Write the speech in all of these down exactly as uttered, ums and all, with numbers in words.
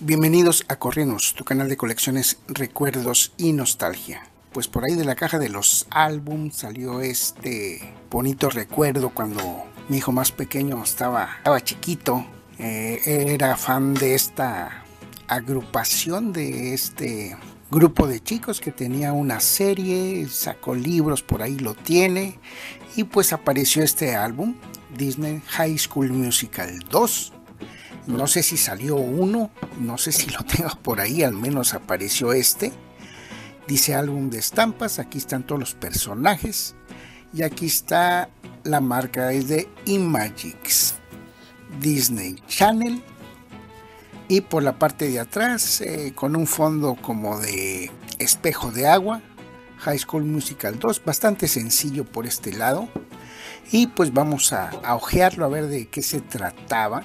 Bienvenidos a Correnos, tu canal de colecciones, recuerdos y nostalgia. Pues por ahí de la caja de los álbums salió este bonito recuerdo cuando mi hijo más pequeño estaba, estaba chiquito. Eh, era fan de esta agrupación, de este grupo de chicos que tenía una serie, sacó libros, por ahí lo tiene. Y pues apareció este álbum, Disney High School Musical dos. No sé si salió uno, no sé si lo tengo por ahí, al menos apareció este. Dice álbum de estampas, aquí están todos los personajes. Y aquí está la marca, es de Imagix, Disney Channel. Y por la parte de atrás, eh, con un fondo como de espejo de agua, High School Musical dos, bastante sencillo por este lado. Y pues vamos a, a ojearlo a ver de qué se trataba.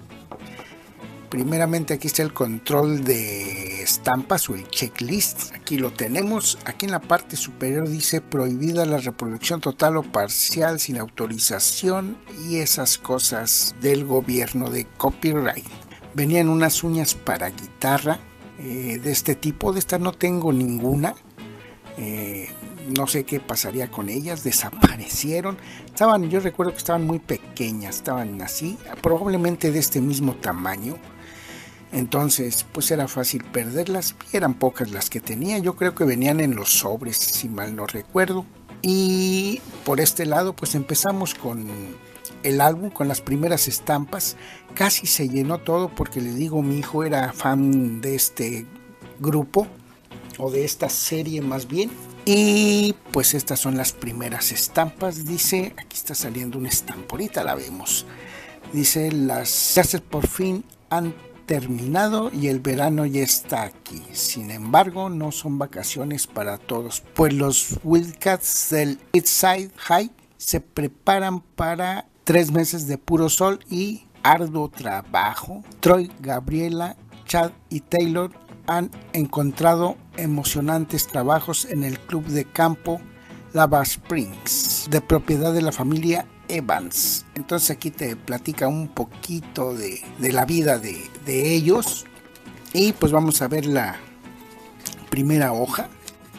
Primeramente aquí está el control de estampas o el checklist. Aquí lo tenemos. Aquí en la parte superior dice prohibida la reproducción total o parcial sin autorización y esas cosas del gobierno de copyright. Venían unas uñas para guitarra eh, de este tipo. De esta no tengo ninguna. Eh, no sé qué pasaría con ellas, desaparecieron. Estaban, yo recuerdo que estaban muy pequeñas, estaban así, probablemente de este mismo tamaño. Entonces pues era fácil perderlas, eran pocas las que tenía, yo creo que venían en los sobres si mal no recuerdo. Y por este lado pues empezamos con el álbum, con las primeras estampas. Casi se llenó todo porque les digo, mi hijo era fan de este grupo o de esta serie más bien. Y pues estas son las primeras estampas. Dice, aquí está saliendo una estampa, ahorita la vemos. Dice, las clases por fin han terminado y el verano ya está aquí. Sin embargo, no son vacaciones para todos, pues los Wildcats del Eastside High se preparan para tres meses de puro sol y arduo trabajo. Troy, Gabriela, Chad y Taylor han encontrado emocionantes trabajos en el club de campo Lava Springs, de propiedad de la familia Evans. Entonces aquí te platica un poquito de, de la vida de, de ellos. Y pues vamos a ver la primera hoja.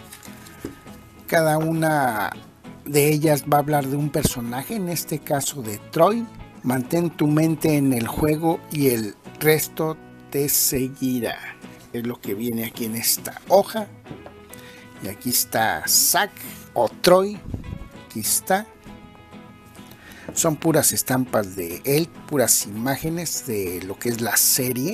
Cada una de ellas va a hablar de un personaje, en este caso de Troy. Mantén tu mente en el juego y el resto te seguirá. Es lo que viene aquí en esta hoja. Y aquí está Zack o Troy. Aquí está. Son puras estampas de él, puras imágenes de lo que es la serie.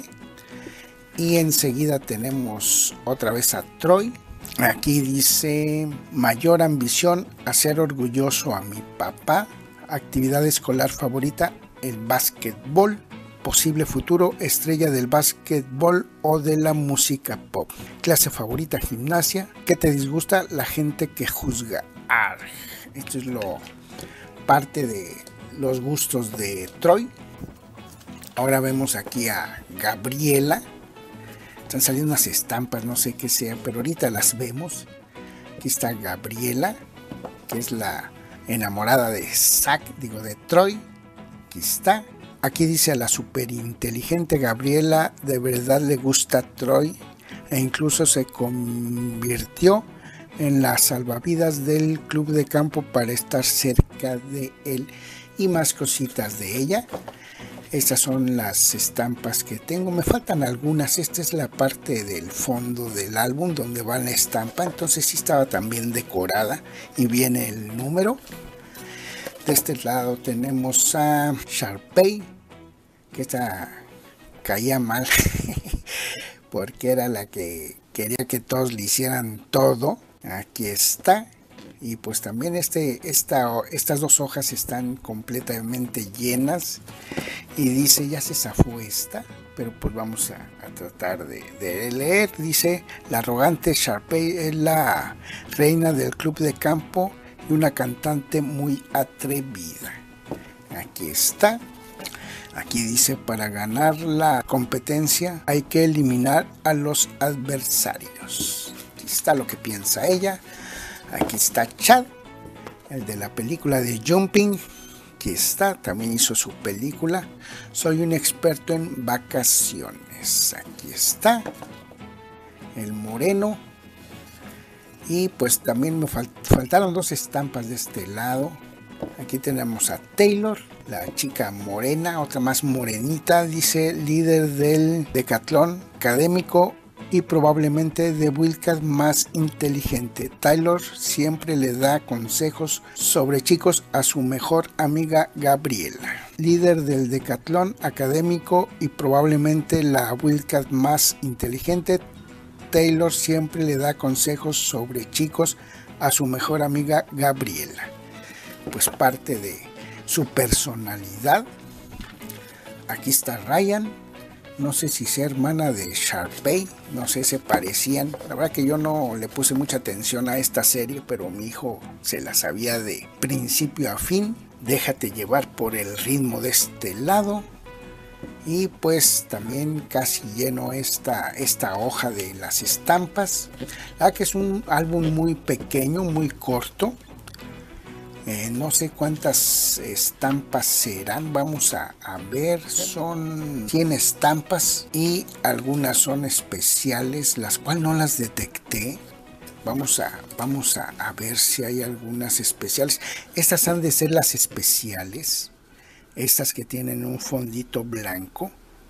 Y enseguida tenemos otra vez a Troy. Aquí dice, mayor ambición, hacer orgulloso a mi papá. Actividad escolar favorita, el básquetbol. Posible futuro, estrella del básquetbol o de la música pop. Clase favorita, gimnasia. ¿Qué te disgusta? La gente que juzga. Arg. Esto es lo parte de los gustos de Troy. Ahora vemos aquí a Gabriela. Están saliendo unas estampas, no sé qué sea, pero ahorita las vemos. Aquí está Gabriela, que es la enamorada de Zack, digo de Troy. Aquí está. Aquí dice, a la superinteligente Gabriela de verdad le gusta Troy e incluso se convirtió en la salvavidas del club de campo para estar cerca de él. Y más cositas de ella. Estas son las estampas que tengo, me faltan algunas. Esta es la parte del fondo del álbum donde va la estampa, entonces sí estaba también decorada y viene el número. De este lado tenemos a Sharpay, que esta caía mal porque era la que quería que todos le hicieran todo. Aquí está. Y pues también este, esta, estas dos hojas están completamente llenas. Y dice, ya se zafó esta, pero pues vamos a, a tratar de, de leer. Dice, la arrogante Sharpay es la reina del club de campo y una cantante muy atrevida. Aquí está. Aquí dice, para ganar la competencia hay que eliminar a los adversarios. Aquí está lo que piensa ella. Aquí está Chad, el de la película de Jumping. Aquí aquí está, también hizo su película. Soy un experto en vacaciones. Aquí está el moreno. Y pues también me fal faltaron dos estampas de este lado. Aquí tenemos a Taylor, la chica morena, otra más morenita, dice líder del decatlón académico y probablemente de Wildcat más inteligente. Taylor siempre le da consejos sobre chicos a su mejor amiga Gabriela. Líder del decatlón académico y probablemente la Wildcat más inteligente, Taylor siempre le da consejos sobre chicos a su mejor amiga Gabriela. Pues parte de su personalidad. Aquí está Ryan, no sé si sea hermana de Sharpay, no sé, se parecían. La verdad que yo no le puse mucha atención a esta serie, pero mi hijo se la sabía de principio a fin. Déjate llevar por el ritmo de este lado. Y pues también casi lleno esta, esta hoja de las estampas. La que es un álbum muy pequeño, muy corto. Eh, no sé cuántas estampas serán, vamos a, a ver, son cien estampas y algunas son especiales, las cuales no las detecté. Vamos a, vamos a, a ver si hay algunas especiales. Estas han de ser las especiales, estas que tienen un fondito blanco.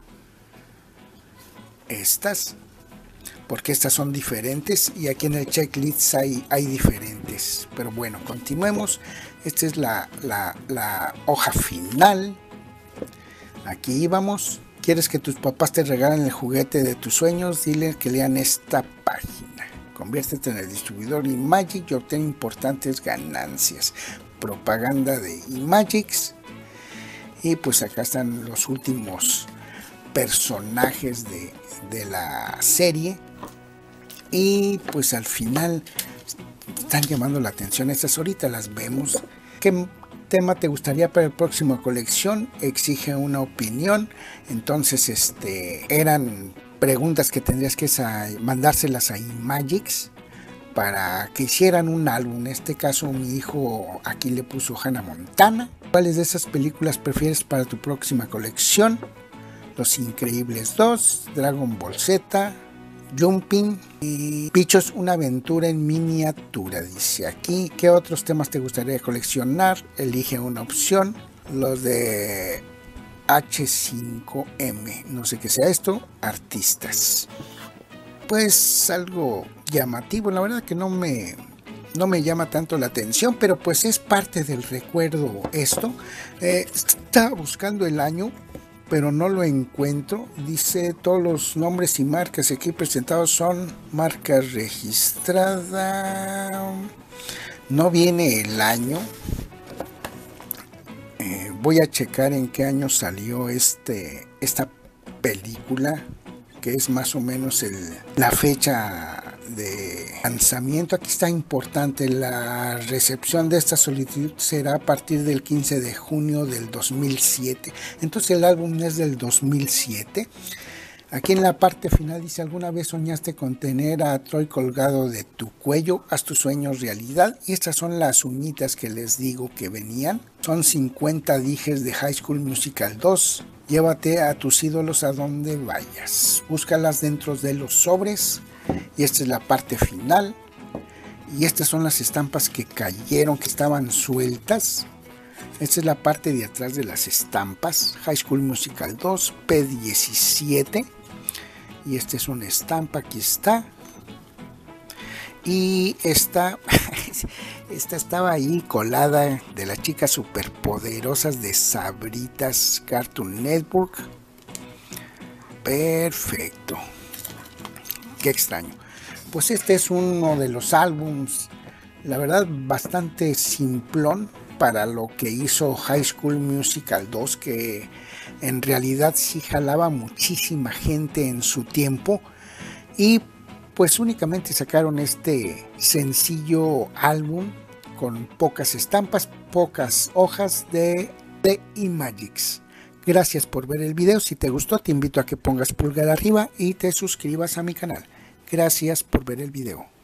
Estas, porque estas son diferentes y aquí en el checklist hay, hay diferentes. Pero bueno, continuemos. Esta es la, la, la hoja final. Aquí vamos. ¿Quieres que tus papás te regalen el juguete de tus sueños? Dile que lean esta página. Conviértete en el distribuidor Imagic y obtén importantes ganancias. Propaganda de Imagix. Y pues acá están los últimos personajes de, de la serie. Y pues al final están llamando la atención. Estas ahorita las vemos. ¿Qué tema te gustaría para el próximo colección? Exige una opinión. Entonces este eran preguntas que tendrías que mandárselas a Imagix para que hicieran un álbum. En este caso mi hijo aquí le puso Hannah Montana. ¿Cuáles de esas películas prefieres para tu próxima colección? Los Increíbles dos, Dragon Ball Z, Jumping y Pichos, una aventura en miniatura. Dice aquí, ¿qué otros temas te gustaría coleccionar? Elige una opción. Los de H cinco M, no sé qué sea esto, artistas. Pues algo llamativo, la verdad que no me, no me llama tanto la atención, pero pues es parte del recuerdo esto. Eh, estaba buscando el año, pero no lo encuentro. Dice todos los nombres y marcas aquí presentados son marca registrada. No viene el año. Eh, voy a checar en qué año salió este, esta película, que es más o menos el, la fecha de lanzamiento. Aquí está importante, la recepción de esta solicitud será a partir del quince de junio del dos mil siete. Entonces el álbum es del dos mil siete. Aquí en la parte final dice: ¿alguna vez soñaste con tener a Troy colgado de tu cuello? Haz tus sueños realidad. Y estas son las uñitas que les digo que venían. Son cincuenta dijes de High School Musical dos. Llévate a tus ídolos a donde vayas. Búscalas dentro de los sobres. Y esta es la parte final. Y estas son las estampas que cayeron, que estaban sueltas. Esta es la parte de atrás de las estampas. High School Musical dos, P diecisiete. Y esta es una estampa, aquí está. Y esta, esta estaba ahí colada, de las chicas superpoderosas de Sabritas Cartoon Network. Perfecto. Qué extraño. Pues este es uno de los álbums, la verdad, bastante simplón para lo que hizo High School Musical dos, que en realidad sí jalaba muchísima gente en su tiempo. Y pues únicamente sacaron este sencillo álbum con pocas estampas, pocas hojas de, de Imagix. Gracias por ver el video. Si te gustó, te invito a que pongas pulgar arriba y te suscribas a mi canal. Gracias por ver el video.